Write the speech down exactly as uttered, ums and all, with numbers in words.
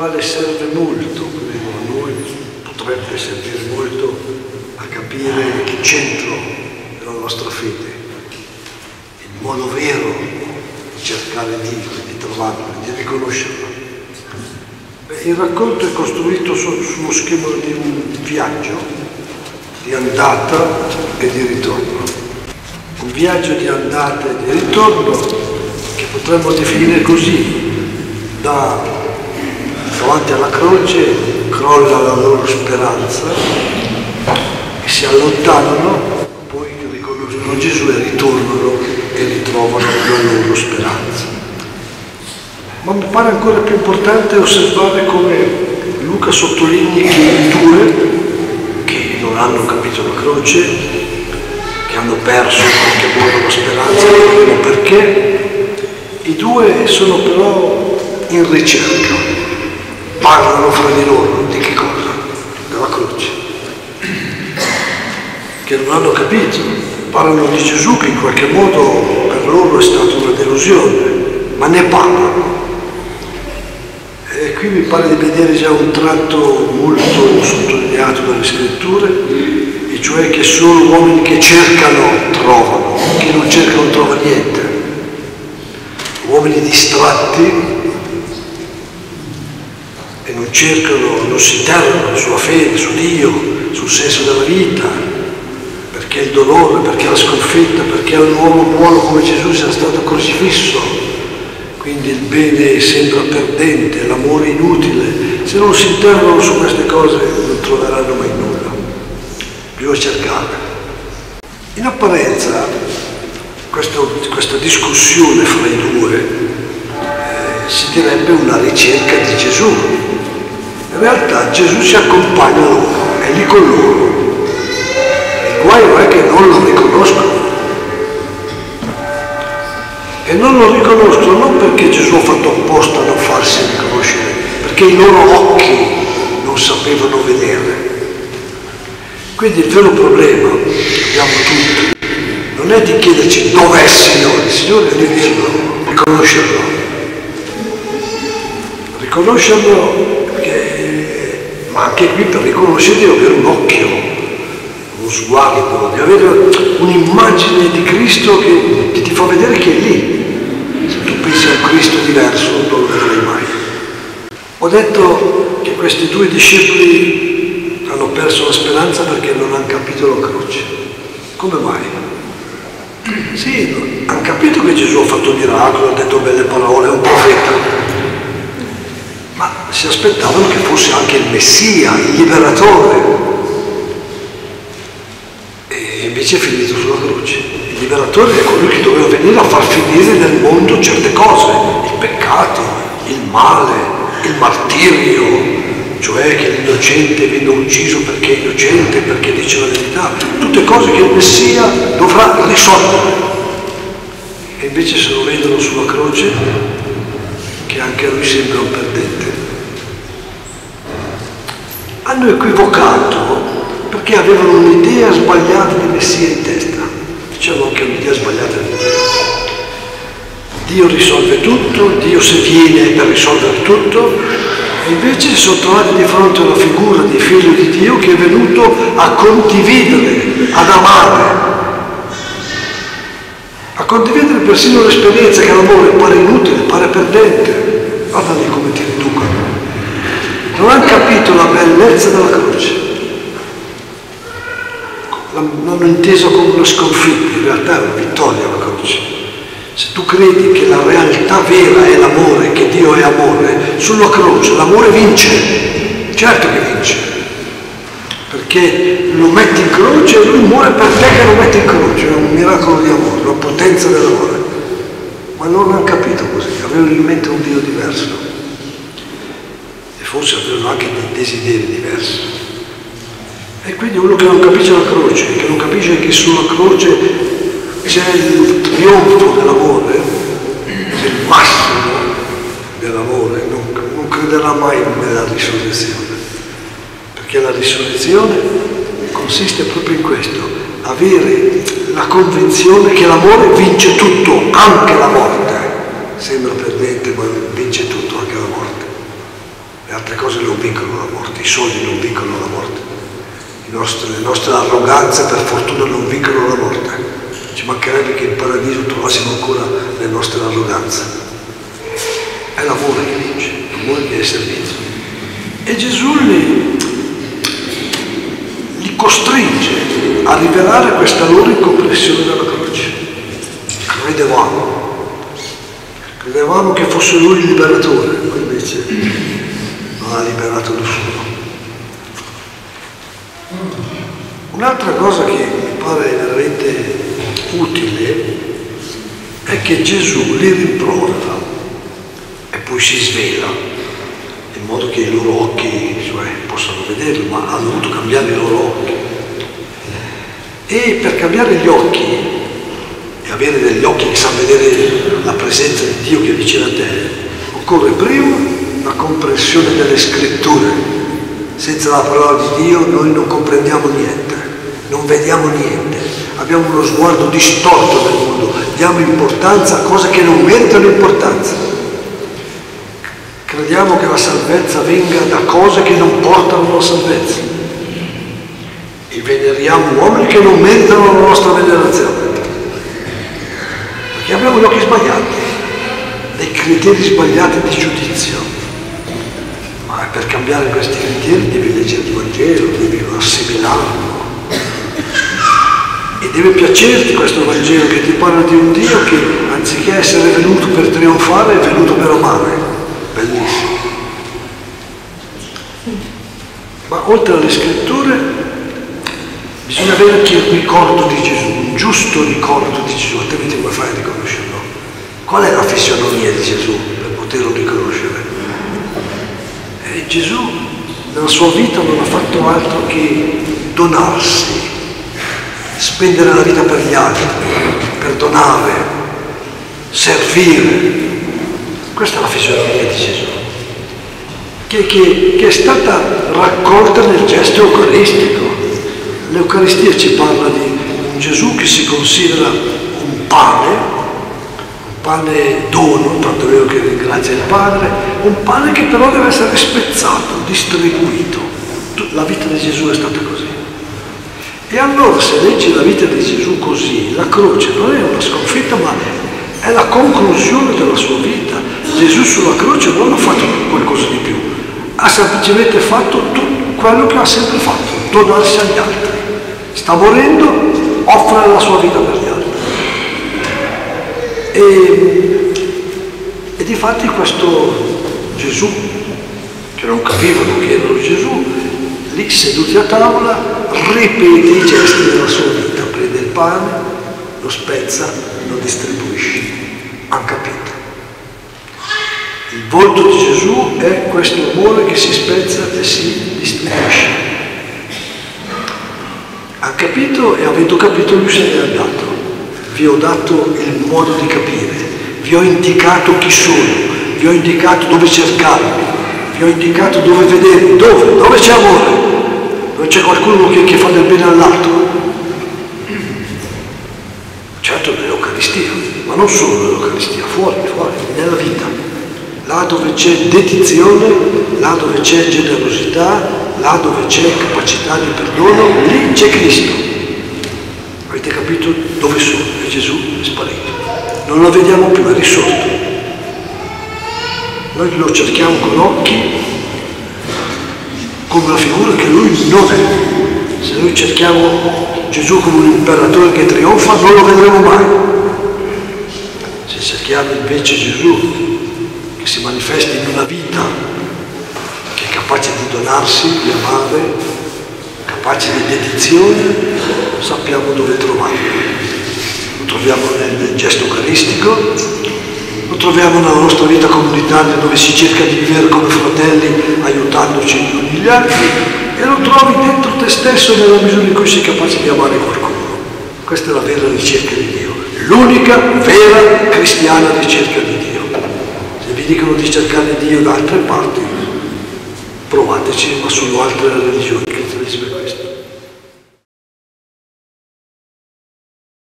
quale serve molto, credo a noi, potrebbe servire molto a capire il centro della nostra fede, il modo vero di cercare Dio, di trovarlo, di riconoscerlo. Beh, il racconto è costruito su, sullo schema di un viaggio, di andata e di ritorno. Un viaggio di andata e di ritorno che potremmo definire così: da davanti alla croce crolla la loro speranza e si allontanano, poi riconoscono Gesù e ritornano e ritrovano la loro speranza. Ma mi pare ancora più importante osservare come Luca sottolinei che i due che non hanno capito la croce, che hanno perso in qualche modo la speranza, non sappiamo perché, i due sono però in ricerca. Parlano fra di loro di che cosa? Della croce. Che non hanno capito. Parlano di Gesù che in qualche modo per loro è stata una delusione, ma ne parlano. E qui mi pare di vedere già un tratto molto sottolineato dalle scritture, e cioè che solo uomini che cercano trovano, chi non cerca non trova niente. Uomini distratti e non cercano, non si interrogano sulla fede, su Dio, sul senso della vita, perché il dolore, perché la sconfitta, perché un uomo buono come Gesù sia stato crocifisso, quindi il bene sembra perdente, l'amore inutile. Se non si interrogano su queste cose non troveranno mai nulla, bisogna cercare. In apparenza questa, questa discussione fra i due eh, si direbbe una ricerca di Gesù. In realtà Gesù si accompagna loro, è lì con loro. Il guaio è che non lo riconoscono. E non lo riconoscono non perché Gesù ha fatto apposta a non farsi riconoscere, perché i loro occhi non sapevano vedere. Quindi il vero problema che abbiamo tutti non è di chiederci dov'è il Signore, il Signore è di dirlo, riconoscerlo. Riconoscerlo perché, ma anche qui per riconoscerlo devi avere un occhio, uno sguardo, di avere un'immagine di Cristo che, che ti fa vedere che è lì. Se tu pensi a un Cristo diverso non lo vedrai mai. Ho detto che questi due discepoli hanno perso la speranza perché non hanno capito la croce. Come mai? Sì, hanno capito che Gesù ha fatto miracoli, ha detto belle parole, è un profeta, ma si aspettavano che fosse anche il Messia, il liberatore, e invece è finito sulla croce. Il liberatore è colui che doveva venire a far finire nel mondo certe cose, il peccato, il male, il martirio, cioè che l'innocente viene ucciso perché è innocente, perché dice la verità, tutte cose che il Messia dovrà risolvere. E invece se lo vedono sulla croce, che anche a lui sembra un perdente. Hanno equivocato perché avevano un'idea sbagliata di Messia in testa. Diciamo anche un'idea sbagliata di Dio. Dio risolve tutto, Dio se viene per risolvere tutto. E invece si sono trovati di fronte a una figura di figlio di Dio che è venuto a condividere, ad amare, a condividere persino l'esperienza che l'amore pare inutile, pare perdente. Guardali come ti riducono. Non hanno capito la bellezza della croce, l'hanno intesa come una sconfitta, in realtà è una vittoria la croce. Se tu credi che la realtà vera è l'amore, che Dio è amore, sulla croce l'amore vince, certo che vince, perché lo metti in croce e lui muore per te che lo metti in croce, è un miracolo di amore, una potenza dell'amore. Ma non hanno capito così, avevano in mente un Dio diverso e forse avevano anche dei desideri diversi. E quindi uno che non capisce la croce, che non capisce che sulla croce c'è il trionfo dell'amore, c'è il massimo dell'amore, non, non crederà mai nella risurrezione, perché la risurrezione consiste proprio in questo, avere la convinzione che l'amore vince tutto, anche la morte. Sembra perdente, ma vince tutto, anche la morte. Le altre cose non vincono la morte, i soldi non vincono la morte, I nostri, le nostre arroganze per fortuna non vincono la morte. Ci mancherebbe che in paradiso trovassimo ancora le nostre arroganze. È l'amore che vince, l'amore che è servizio. E Gesù li, li costringe a rivelare questa loro incomprensione della croce. Credevamo, credevamo che fosse lui il liberatore, ma invece non ha liberato nessuno. Un'altra cosa che mi pare veramente utile è che Gesù li rimprovera e poi si svela in modo che i loro occhi cioè, possano vederlo, ma ha dovuto cambiare i loro occhi. E per cambiare gli occhi e avere degli occhi che sanno vedere la presenza di Dio che è vicino a te, occorre prima la comprensione delle scritture. Senza la parola di Dio noi non comprendiamo niente, non vediamo niente, abbiamo uno sguardo distorto del mondo, diamo importanza a cose che non meritano importanza. Crediamo che la salvezza venga da cose che non portano alla salvezza e veneriamo uomini che non meritano la nostra venerazione, perché abbiamo gli occhi sbagliati, dei criteri sbagliati di giudizio. Ma per cambiare questi criteri devi leggere il Vangelo, devi assimilarlo e deve piacerti questo Vangelo che ti parla di un Dio che anziché essere venuto per trionfare è venuto per amare. Bellissimo. Ma oltre alle scritture bisogna avere anche il ricordo di Gesù, un giusto ricordo di Gesù, altrimenti come fai a riconoscerlo? Qual è la fisionomia di Gesù per poterlo riconoscere? E Gesù nella sua vita non ha fatto altro che donarsi, spendere la vita per gli altri, perdonare, servire. Questa è la fisionomia di Gesù, che, che, che è stata raccolta nel gesto eucaristico. L'Eucaristia ci parla di un Gesù che si considera un pane, un pane dono, tanto è vero che ringrazia il Padre, un pane che però deve essere spezzato, distribuito. La vita di Gesù è stata così. E allora se leggi la vita di Gesù così, la croce non è una sconfitta, ma è la conclusione della sua vita. Gesù sulla croce non ha fatto qualcosa di più, ha semplicemente fatto tutto quello che ha sempre fatto, donarsi agli altri. Sta morendo, offre la sua vita per gli altri. E, e difatti questo Gesù, che non capivano che era Gesù, lì seduti a tavola, ripete i gesti della sua vita, prende il pane, lo spezza, lo distribuisce. Hanno capito. Il volto di Gesù è questo amore che si spezza e si distribuisce. Ha capito e avendo capito lui se ne è andato. Vi ho dato il modo di capire, vi ho indicato chi sono, vi ho indicato dove cercarmi, vi ho indicato dove vedere, dove, dove c'è amore, dove c'è qualcuno che, che fa del bene all'altro. Certo nell'Eucaristia, ma non solo nell'Eucaristia, fuori, fuori, nella vita. Là dove c'è dedizione, là dove c'è generosità, là dove c'è capacità di perdono, lì c'è Cristo. Avete capito dove sono? E Gesù è sparito. Non lo vediamo più, è risorto. Noi lo cerchiamo con occhi, come una figura che lui non è. Se noi cerchiamo Gesù come un imperatore che trionfa, non lo vedremo mai. Se cerchiamo invece Gesù che si manifesta in una vita che è capace di donarsi, di amare, capace di dedizione, sappiamo dove trovarlo. Lo troviamo nel gesto eucaristico, lo troviamo nella nostra vita comunitaria dove si cerca di vivere come fratelli aiutandoci gli uni gli altri, e lo trovi dentro te stesso nella misura in cui sei capace di amare qualcuno. Questa è la vera ricerca di Dio, l'unica vera cristiana ricerca di Dio. Se vi dicono di cercare Dio da altre parti, provateci, ma sono altre religioni.